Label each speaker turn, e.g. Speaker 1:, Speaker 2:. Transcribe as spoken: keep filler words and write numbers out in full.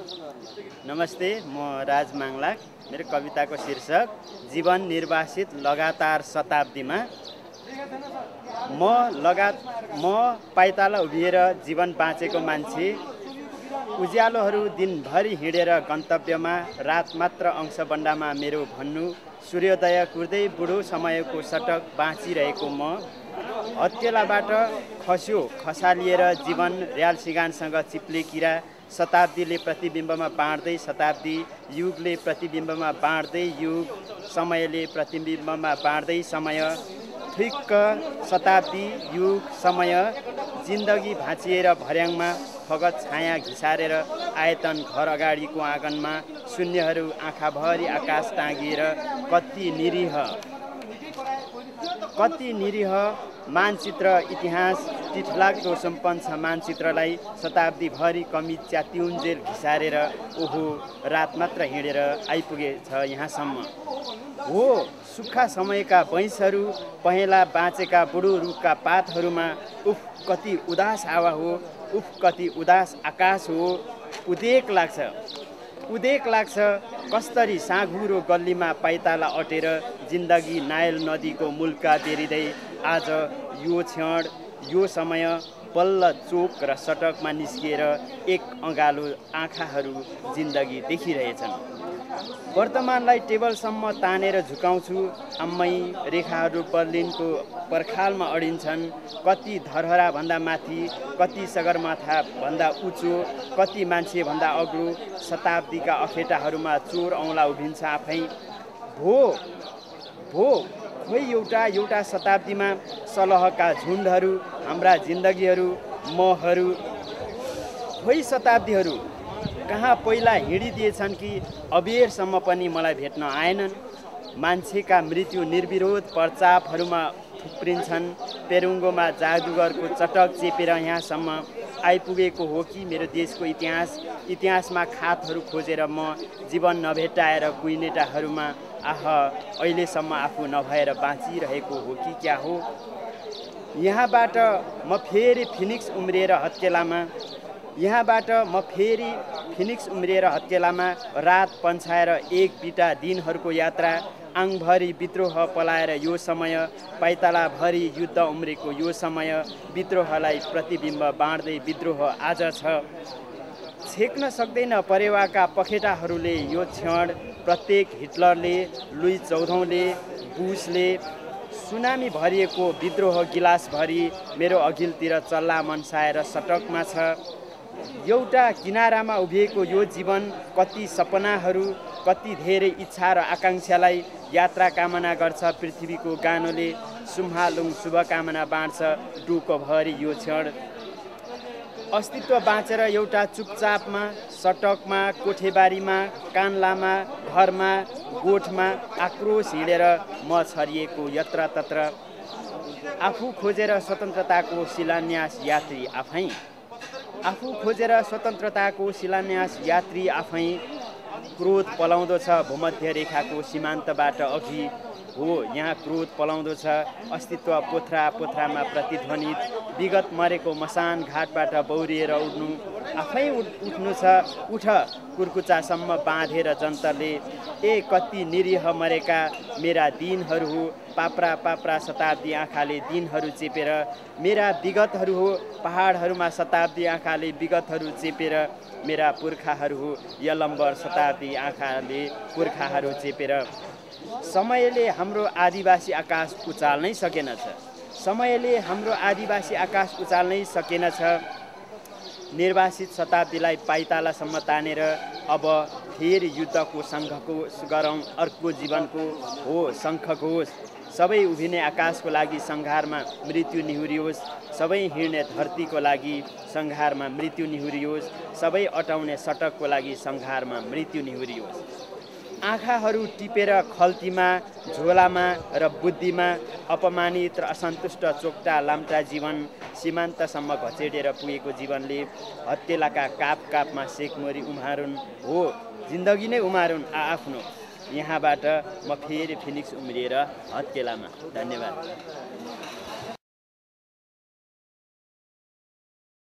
Speaker 1: नमस्ते, म राज माङलाक। मेरो कविताको शीर्षक जीवन निर्वासित लगातार शताब्दीमा। म लगा म पाइताला उभिएर जीवन बाँचेको मान्छे। उज्यालोहरू दिनभरि हिँडेर गन्तव्यमा, रात मात्र अंशबन्डामा मेरो भन्नु। सूर्योदय कुर्दै बुढो समयको सटक बाँचिरहेको म। हत्केलाबाट खस्यो खसालिएर जीवन, र्यालसिगानसँग चिप्ले किरा। शताब्दीले प्रतिबिम्बमा बाँड्दै शताब्दी, युगले प्रतिबिम्बमा बाँड्दै युग, समयले प्रतिबिम्बमा बाँड्दै समय। ठिक्क शताब्दी, युग, समय, जिन्दगी भाँचिएर भर्याङमा, फगत छाया घिसारेर आयतन घर अगाडिको आँगनमा। शून्यहरू आँखाभरि आकाश टाँगिएर कति निरीह कति निरीह मानचित्र इतिहास टिठलाग्दो सुम्पन्छ मानचित्रलाई। शताब्दीभरि कमी च्यात्युन्जेल घिसारेर ओहो रात मात्र हिँडेर आइपुगेछ यहाँसम्म। हो सुक्खा समयका बैंसहरू, पहेँला बाँचेका बुढो रुखका पातहरूमा। उफ कति उदास हावा हो, उफ कति उदास आकाश हो। उदेक लाग्छ उदेक लाग्छ कस्तरी साँघुरो गल्लीमा पाइताला अटेर जिन्दगी नायल नदीको मुल्का बेरिँदै। आज यो क्षण, यो समय बल्ल चोक र सडकमा निस्किएर एक अँगालो आँखाहरू जिन्दगी देखिरहेछन्। वर्तमानलाई टेबलसम्म तानेर झुकाउँछु। आम्मै रेखाहरू बर्लिनको पर्खालमा अडिन्छन्। कति धरहरा भन्दा माथि, कति सगरमाथा भन्दा उच्चो, कति मान्छे भन्दा अग्लो। शताब्दीका अखेटाहरूमा चोर औँला उभिन्छ आफै। भो भो खोइ एउटा एउटा शताब्दीमा सलहका झुन्डहरू, हाम्रा जिन्दगीहरू, महहरू। खोइ शताब्दीहरू कहाँ पहिला हिँडिदिएछन् कि अबेरसम्म पनि मलाई भेट्न आएनन्। मान्छेका मृत्यु निर्विरोध प्रचापहरूमा थुप्रिन्छन्। पेरुङ्गोमा जादुगरको चटक चेपेर यहाँसम्म आइपुगेको हो कि मेरो देशको इतिहास। इतिहासमा खातहरू खोजेर म जीवन नभेटाएर कुइनेटाहरूमा आह अहिलेसम्म आफू नभएर बाँचिरहेको हो कि क्या हो। यहाँबाट म फेरि फिनिक्स उम्रिएर हत्केलामा यहाँबाट म फेरि फिनिक्स उम्रिएर हत्केलामा। रात पन्छाएर एक बिटा दिनहरूको यात्रा। आङभरि विद्रोह पलाएर यो समय, पाइतालाभरि युद्ध उम्रेको यो समय। विद्रोहलाई प्रतिबिम्ब बाँड्दै विद्रोह आज छ। छेक्न सक्दैन परेवाका पखेटाहरूले यो क्षण। प्रत्येक हिटलरले, लुई चौधौँले, बुसले सुनामी भरिएको विद्रोह गिलासभरि मेरो अघिल्तिर चल्ला मनसाएर सटकमा छ। एउटा किनारामा उभिएको यो जीवन कति सपनाहरू, कति धेरै इच्छा र आकाङ्क्षालाई यात्रा कामना गर्छ पृथ्वीको गानोले। सुम्हालुङ शुभकामना बाँड्छ डोकोभरि यो क्षण। अस्तित्व बाँचेर एउटा चुपचापमा, सटकमा, कोठेबारीमा, कान्लामा, घरमा, गोठमा आक्रोश हिँडेर म छरिएको यत्रतत्र। आफू खोजेर स्वतन्त्रताको शिलान्यास यात्री आफै आफू खोजेर स्वतन्त्रताको शिलान्यास यात्री आफै। क्रोध पलाउँदो छ भूमध्य रेखाको सीमान्तबाट अघि। हो यहाँ क्रोध पलाउँदो छ। अस्तित्व पोथ्रा पोथ्रामा प्रतिध्वनित। विगत मरेको मसान घाटबाट बौरिएर उड्नु आफै उठ्नु छ। उठ कुर्कुचासम्म बाँधेर जन्तरले। ए कति निरीह मरेका मेरा दिनहरू हो। पाप्रा पाप्रा शताब्दी आँखाले दिनहरू चेपेर मेरा विगतहरू हो। पहाडहरूमा शताब्दी आँखाले विगतहरू चेपेर मेरा पुर्खाहरू हो। यलम्बर शताब्दी आँखाले पुर्खाहरू चेपेर। समयले हाम्रो आदिवासी आकाश उचाल्नै सकेनछ। समयले हाम्रो आदिवासी आकाश उचाल्नै सकेनछ। निर्वासित शताब्दीलाई पाइतालासम्म तानेर अब फेरि युद्धको सङ्घको गरौँ अर्को जीवनको। हो शङ्खघोष सबै उभिने आकाशको लागि सङ्घारमा मृत्यु निहुरियोस्। सबै हिँड्ने धरतीको लागि सङ्घारमा मृत्यु निहुरियोस्। सबै अटाउने सटकको लागि सङ्घारमा मृत्यु निहुरियोस्। आँखाहरू टिपेर खल्तीमा, झोलामा र बुद्धिमा अपमानित र असन्तुष्ट चोक्टा लाम्टा जीवन। सीमान्तसम्म घचेटेर पुगेको जीवनले हत्केलाका काप कापमा सेकमरी उमारुन्। हो जिन्दगी नै उमारुन् आआफ्नो। यहाँबाट म फेरि फिनिक्स उम्रिएर हत्केलामा। धन्यवाद।